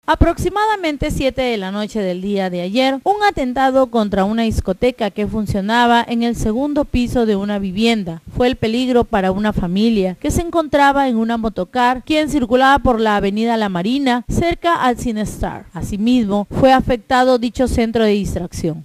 Aproximadamente 7 de la noche del día de ayer, un atentado contra una discoteca que funcionaba en el segundo piso de una vivienda. Fue el peligro para una familia que se encontraba en una motocar, quien circulaba por la avenida La Marina, cerca al Cinestar. Asimismo, fue afectado dicho centro de distracción.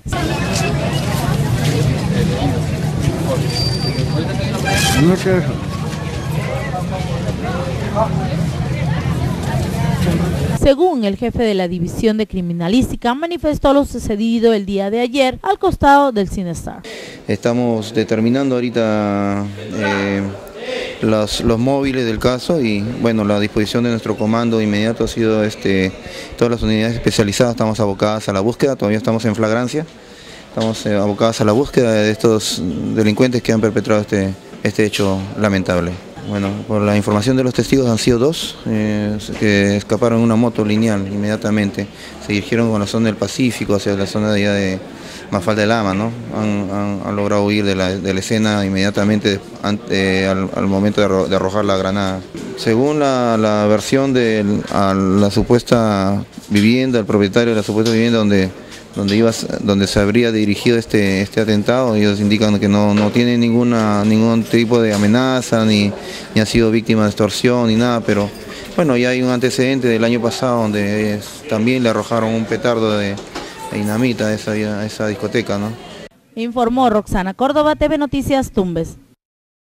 Según el jefe de la División de Criminalística, manifestó lo sucedido el día de ayer al costado del Cinestar. Estamos determinando ahorita los móviles del caso y bueno, la disposición de nuestro comando inmediato ha sido todas las unidades especializadas estamos abocadas a la búsqueda, todavía estamos en flagrancia, estamos abocadas a la búsqueda de estos delincuentes que han perpetrado este hecho lamentable. Bueno, por la información de los testigos han sido dos que escaparon en una moto lineal inmediatamente, se dirigieron con la zona del Pacífico hacia la zona de allá de Mafalda del Ama, ¿no? Han logrado huir de la escena inmediatamente al momento de arrojar la granada. Según la versión de la supuesta vivienda, el propietario de la supuesta vivienda donde se habría dirigido este atentado, ellos indican que no tiene ningún tipo de amenaza, ni ha sido víctima de extorsión, ni nada, pero bueno, ya hay un antecedente del año pasado donde también le arrojaron un petardo de dinamita a esa discoteca, ¿no? Informó Roxana Córdoba, TV Noticias Tumbes.